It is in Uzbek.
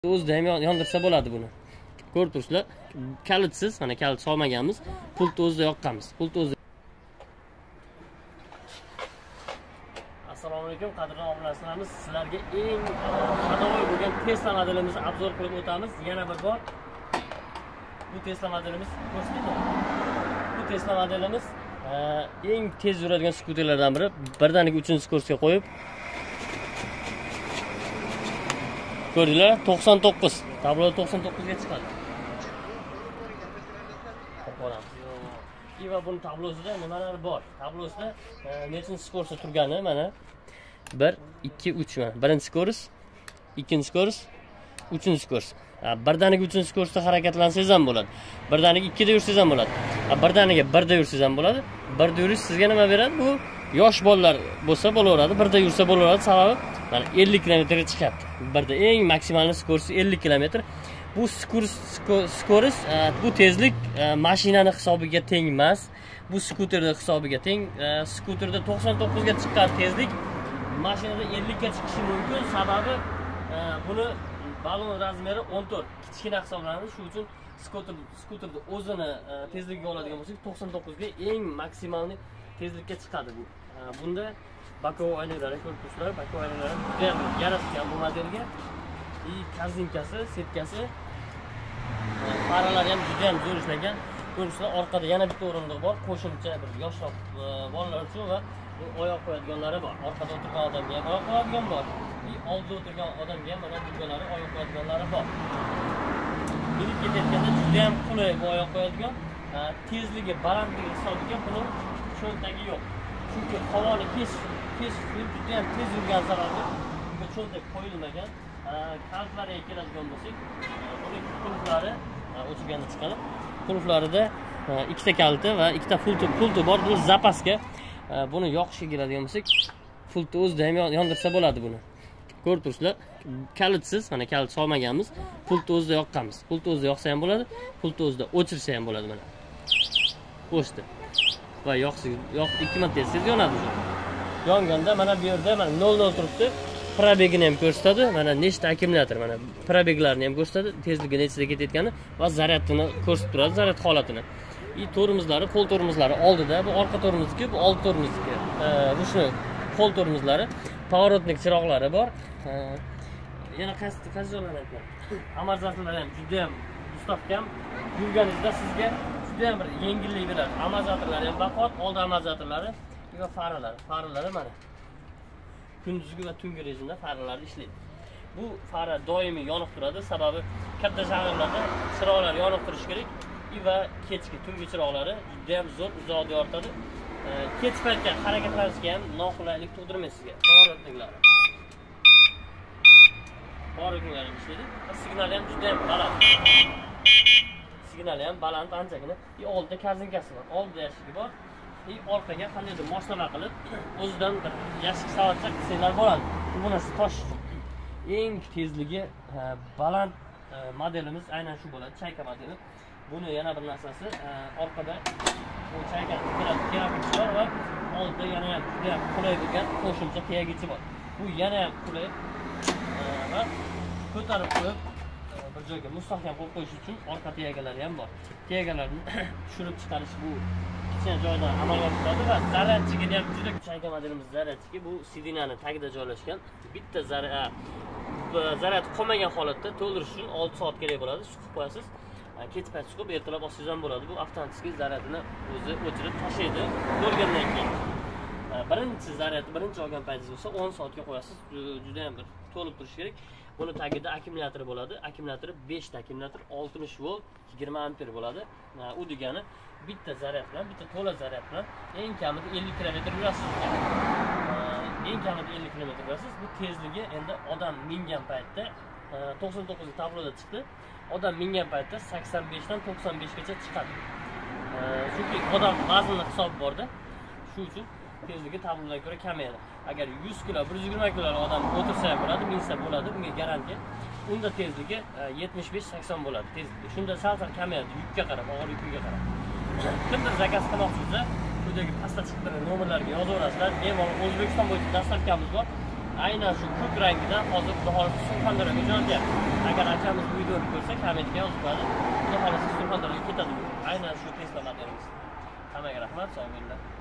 O'zida ham yondirsa bo'ladi buni. Ko'rib turibsizlar. Kalitsiz, mana kalit solmaganmiz. Pultni o'zida yoqqanmiz. Pultni o'zida. Assalomu alaykum, qadrli obunachilarimiz. Sizlarga eng hadovoy bo'lgan Tesla modelimizni obzor qilib o'tamiz. Yana bir bor bu Tesla modelimiz ko'rsatdi. Bu Tesla modelimiz eng tez yuradigan skuterlardan biri. Birdaniga 3-skorsga qo'yib ko'rdinglar, 99. Tabloda 99 ga chiqadi. Va buni tablosida nimalar bor? Tablosida nechinchi skorsda turgani mana 1, 2, 3 mana. Birinchi skors, ikkinchi skors, uchinchi skors. Birdaniga 3-skorsda harakatlansangiz ham bo'ladi. Birdaniga 2 da yursangiz ham bo'ladi. Birdaniga 1 da yursangiz ham bo'ladi. 1 da yurish sizga nima beradi? Bu yosh bolalar bo'lsa bo'laveradi, 1 da yursa bo'laveradi. Sababi mana 50 km ga chiqadi. Birda eng maksimal skorsi 50 km. Bu skors bu tezlik mashinani hisobiga teng emas. Bu skuterning hisobiga teng. Skuterda 99 ga chiqqan tezlik mashinada 50 ga chiqishi mumkin. Sababi buni balon razmeri 14, kichkina hisoblanadi. Shuning uchun skuterda o'zini tezligiga oladigan bo'lsak 99 ga eng maksimal tezlikka chiqadi bu. Bunda bakovoy oynalar ko'rib turibsizlar. Bakovoy oynalar juda ham yarashgan bu modelga. Korzinkasi, setkasi, faralari ham juda ham zo'r ishlangan. Ko'rishlar, orqada yana bitta o'rindiq bor, qo'shimcha bir yoshroq bolalar uchun va oyoq qo'yadiganlari bor. Orqada o'tirgan odamga ham oyoq qo'yadigan bor. Oldida o'tirgan odamga ham mana bungalari oyoq qo'yadiganlari bor. Yurib ketayotganda juda ham qulay bu oyoq qo'yadigan. Tezligi, balandligi hisobiga buni cho'ntagi yo'q. Chunki havoni juda ham tez yurgan sababli bunga cho'ntak qo'yilmagan. Kaltlariga keladigan bo'lsak, uning qulflari o'chganda chiqadi. Qulflarida ikkita kaliti va ikkita pulti bor. Bu zapaska. Buni yoqishga keladigan bo'lsak, pultni o'zida ham yondirsa bo'ladi buni. Ko'rib turibsizlar. Kalitsiz, mana kalit solmaganmiz. Pultni o'zida yoqqanmiz. Pultni o'zida yoqsa ham bo'ladi, pultni o'zida o'chirsa ham bo'ladi mana. O'chdi. Va ikki marta tez yonadi. Yonganda mana bu yerda mana 00 turibdi. Probegini ham ko'rsatadi. Mana nechta akkumulyator, mana probeglarni ham ko'rsatadi, tezligi nechida ketayotgani va zaryadini ko'rsatib turadi, zaryad holatini. Tormozlari, qo'l tormozlari oldida, bu orqa tormozniki, bu old tormozniki. Bu shuni qo'l tormozlari, pavorotnik chiroqlari bor. Yana qaysi joylanadi? Amortizatorlar ham juda ham mustahkam. Yurganingizda sizga juda ham bir yengillik beradi. Amortizatorlari ham baquvvat, old amortizatorlari va faralari mana. Kunduzgi va tungi rejimda faralar ishlaydi. Bu fara doimiy yonib turadi, sababi katta shaharlarda chiroqlar yonib turishi kerak va kechki tungi chiroqlari juda ham zo'r uzoqda yoritadi. Kech paytga harakatlanishga ham noqulaylik tug'dirmaydi sizga. Pavorotniklar ham ishlaydi. Signali ham juda ham baland. Signali ham baland anchagina. Oldida korzinkasi bor, oldida yashigi bor. Orqaga qandaydir moslama qilib o'zidan bir yashik savatcha qilsanglar bo'ladi. Bu narsa tosh. Eng tezligi baland modelimiz aynan shu bo'ladi, Chayka modeli. Buni yana bir narsasi orqada bu Chayka terapichi bor va oldida yana ham juda ham qulay bo'lgan qo'shimcha tegagichi bor. Bu yana ham qulay va ko'tarib qo'yib bir joyga mustahkam qilib qo'yish uchun orqa tegagalari ham bor. Tegagalarni tushirib chiqarish bu kichkina joydan amalga oshiradi va zaryadchiga ham juda Chayka modelimiz zaryadchigi bu sidinani tagida joylashgan. Bitta zaryad qolmagan holatda to'ldirish uchun 6 soat kerak bo'ladi. Suqib qo'yasiz. Kech payt suqib ertalab olsangiz ham bo'ladi. Bu avtomatik zaryadini o'zi o'chirib tashlaydi. To'lgandan keyin birinchi olgan paytingiz bo'lsa 10 soatga qo'yasiz. Juda ham bir to'lib turishi kerak. Buni tagida akkumulyatori bo'ladi. Akkumulyatori 5 ta akkumulyator 60 volt 20 amper bo'ladi. U degani bitta zaryad bilan, bitta to'la zaryad bilan eng kamida 50 km yurasiz. Eng kamida 50 km yurasiz. Bu tezligi endi odam mingan paytda 99 ga tabloda chiqdi. Odam mingan paytda 85 dan 95 gacha chiqadi. Chunki odam vaznini hisob borda. Shuning uchun tezligi tablodan ko'ra kamayadi. Agar 100 kg, 120 kg odam o'tirsa ham bo'ladi, minsa bo'ladi, bunga garantiya. Unda tezligi 75-80 bo'ladi tezligi. Shunda sal-sal kamayadi yukka qarab, og'ir yukka qarab. Kimdir zakaz qilmoqchi bo'lsa, quyidagi pastda chiqtirgan nomerlarga yozaverasizlar. Bemalol O'zbekiston bo'yicha dastavkamiz bor. aynan shu ko'k rangidan hozir xudo xohlasa Surxondaryoga jo'natyapti. Agar akamiz bu videoni ko'rsa, kommentga yozib qo'yadi. Xudo xohlasa Surxondaryoga ketadi. Aynan shu Tesla modelimiz. Hammaga rahmat, sog' bo'linglar.